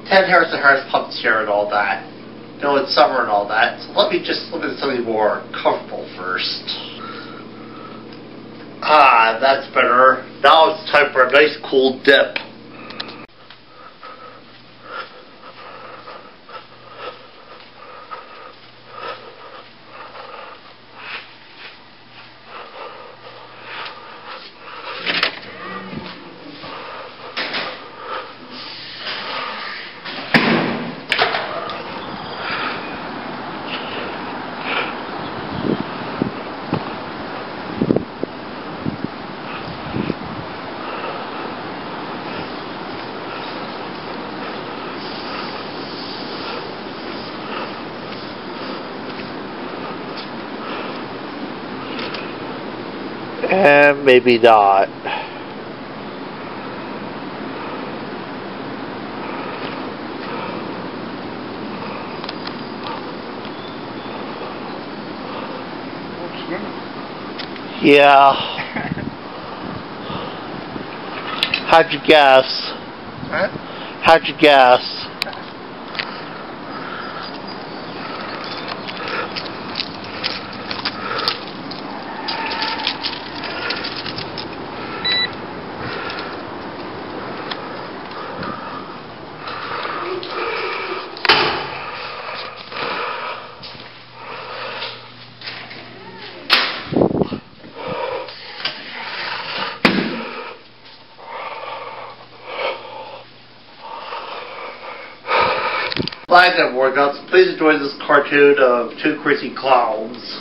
Ted Harrison Harris pumped chair and all that. You know, it's summer and all that. So let me just look at something more comfortable first. Ah, that's better. Now it's time for a nice cool dip. And maybe not. Yeah. How'd you guess? Huh? How'd you guess? Glad that worked out. Please enjoy this cartoon of two crazy clowns.